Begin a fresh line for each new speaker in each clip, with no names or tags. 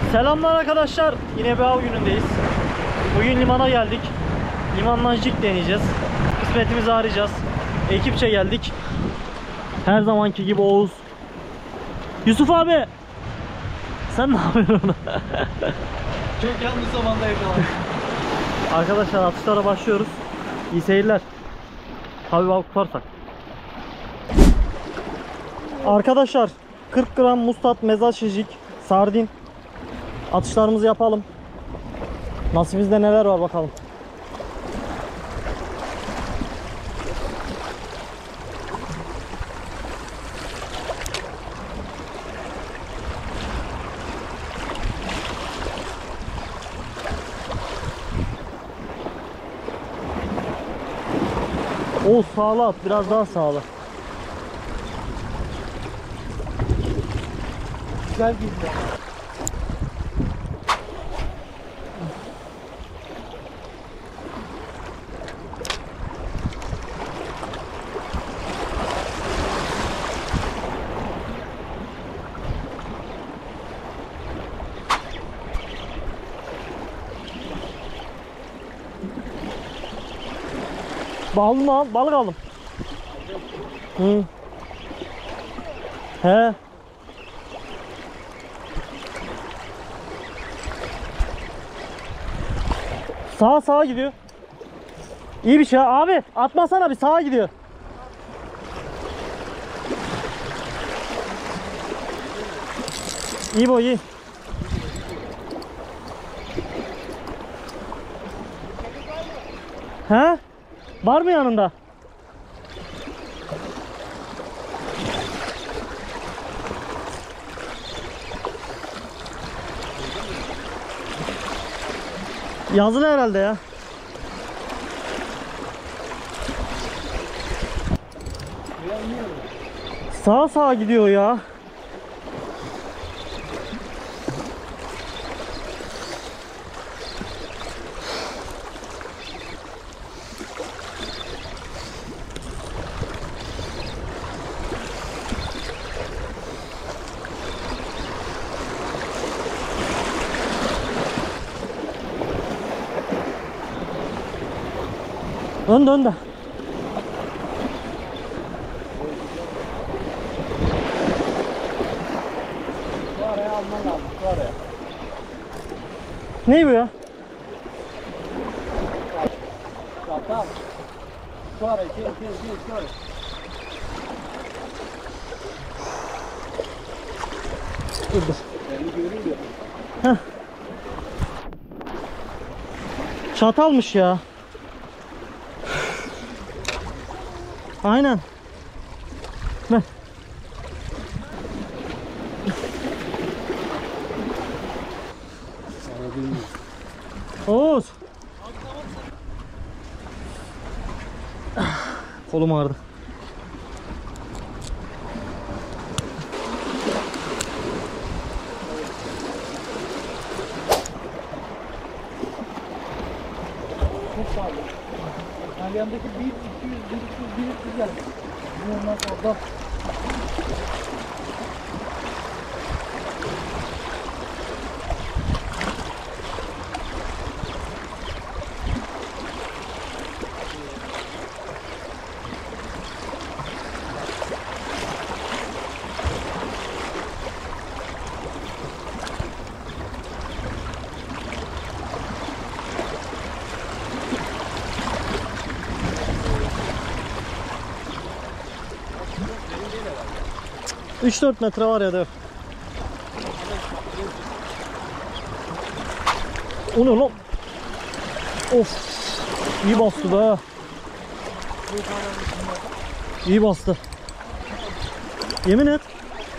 Selamlar arkadaşlar. Yine bir av günündeyiz. Bugün limana geldik. Limandan jig deneyeceğiz. Kısmetimizi arayacağız. Ekipçe geldik. Her zamanki gibi Oğuz. Yusuf abi. Sen ne yapıyorsun?
Çok yanlış zamanda yakalandım.
Arkadaşlar atışlara başlıyoruz. İyi seyirler. Tabii balık tutarsak. Arkadaşlar 40 gram mustat, mezat şişik, sardin. Atışlarımızı yapalım. Nasibimizde neler var bakalım. O sağla at, biraz daha sağla.
Güzel gidiyor.
Balık mı al? Balık aldım. Hı. He. Sağa gidiyor. İyi bir şey abi. Atmasana, bir sağa gidiyor. İyi boy, iyi. He? Var mı yanında? Yazılı herhalde ya. Sağa gidiyor ya. Önde.
Şu araya alman lazım, şu araya.
Ne bu ya?
Tamam. Şu araya, şu araya.
Dur.
Beni görüyor.
Heh. Çatalmış ya. Aynen. Ver. Oğuz. Kolum ağrıdı.
Çok sağ olun. Yani yanındaki 1, 200, 1, 300 geldi. Bunlar orada.
Üç 4 metre var ya da. O ne lan? Of. İyi bastı be. İyi bastı. Yemin et.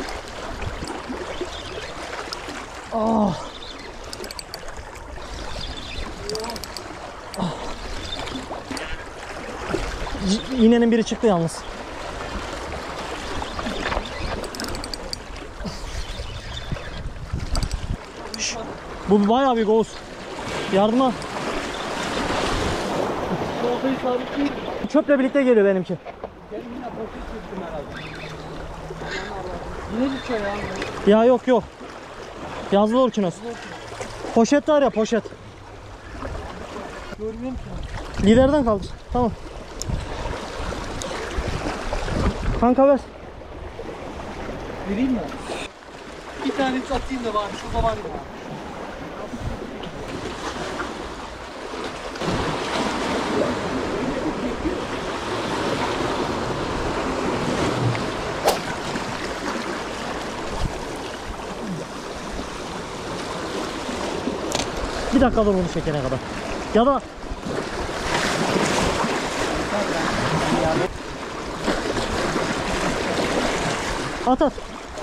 Ah. İğnenin biri çıktı yalnız. Bu bayağı bir Oğuz. Yardıma.
Ortayı sabitleyin.
Çöple birlikte geliyor benimki.
Gelin yine portu sürdüm herhalde. Yine düşüyor ya.
Ya yok. Yazılı orkinos. Poşet var ya, poşet.
Görmüyorum ki.
Liderden kaldır. Tamam. Kanka ver.
Vereyim mi? Bir tane atayım da bari şurada var ya.
Bir dakika dur bunu çekene kadar. Ya da at at.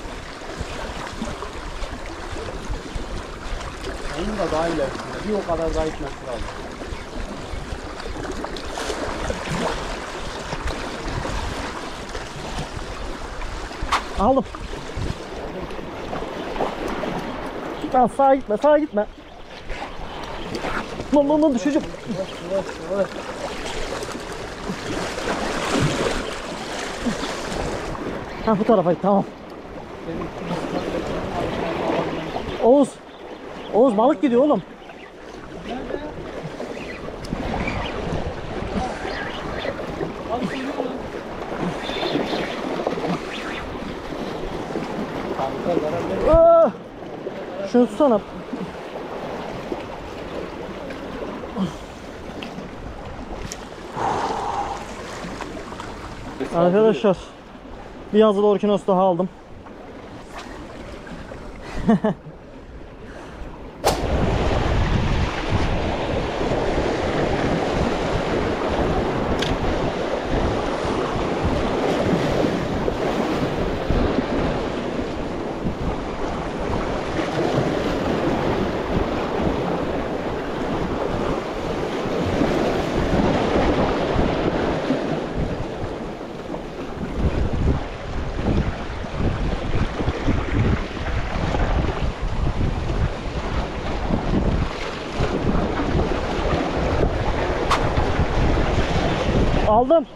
Onun da daha ilerisinde. Bir o kadar daha gitmesi lazım.
Aldım. Lan sağa gitme, sağa gitme. Lan düşeceğim.
Evet.
Ha bu tarafa git, tamam. Oğuz. Oğuz balık gidiyor oğlum. Aa! Şunu tutsana. Arkadaşlar bir yazılı orkinos daha aldım. Aldım.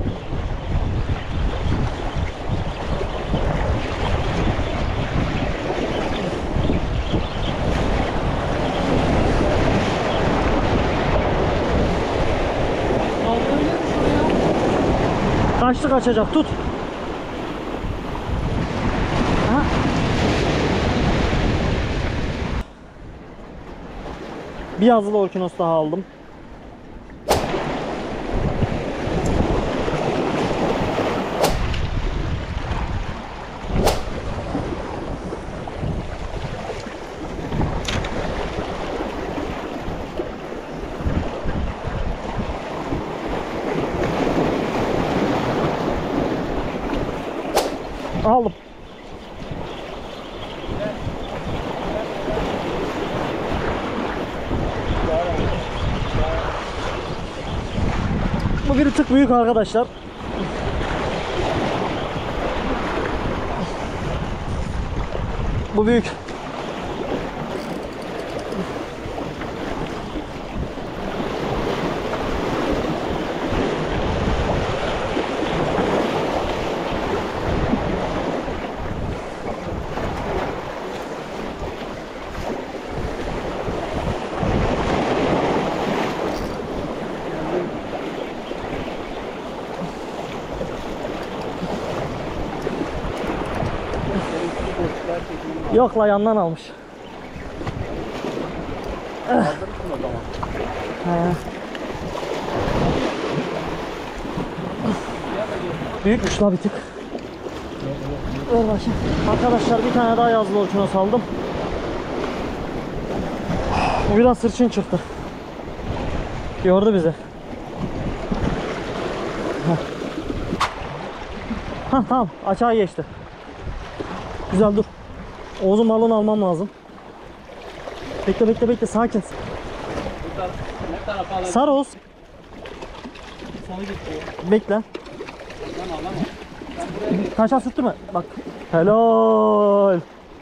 Kaçtı, kaçacak, tut. Aha. Bir yazılı orkinos daha aldım. Aldım. Bu bir tık büyük arkadaşlar. Bu büyük. Yok la, yandan almış.
Kaldırırsın o zaman.
He. Büyükmüş la bir tık. Ver bakayım. Arkadaşlar bir tane daha yazılı orkinos aldım. Bu biraz sırçın çıktı. Gördü bizi. Hah tamam, açığa geçti. Güzel, dur. Oğuz'un balonu almam lazım. Bekle bekle bekle, sakin.
Ne tarafa alalım?
Sar Oğuz.
Sana gitti.
Bekle.
Lan alamam. Ben buraya
Taşa sürttürme. Bak. Helal.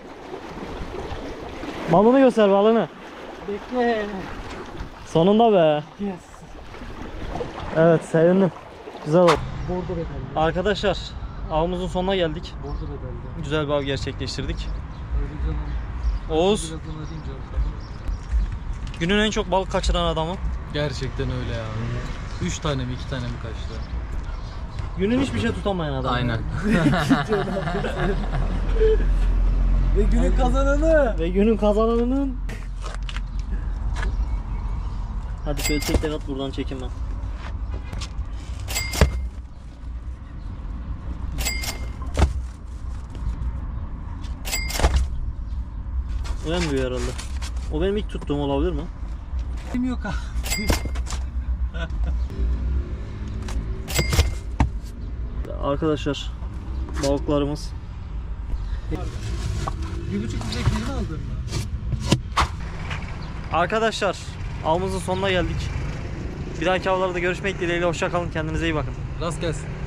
Balonu göster, balonu.
bekle.
Sonunda be.
Yes.
Evet, sevindim. Güzel oldu.
Bordo bedelli.
Arkadaşlar, avımızın sonuna geldik.
Bordo bedelli.
Güzel bir av gerçekleştirdik.
Öyle canım.
Oğuz
Birazdan arayayım canım.
günün en çok balık kaçıran adamı.
Gerçekten öyle ya. 3 tane mi 2 tane mi kaçtı?
Günün hiçbir şey tutamayan adam.
Aynen.
Ve günün kazananı.
Ve günün kazananının... Hadi şöyle tek tek at, buradan çekin ben. O en büyüğü herhalde. O benim ilk tuttuğum olabilir mi?
Kim yok abi?
'Arkadaşlar balıklarımız.
1,5 bize birini aldın mı?
Arkadaşlar avımızın sonuna geldik. Bir dahaki avlarda görüşmek dileğiyle, hoşça kalın, kendinize iyi bakın.
Rast gelsin.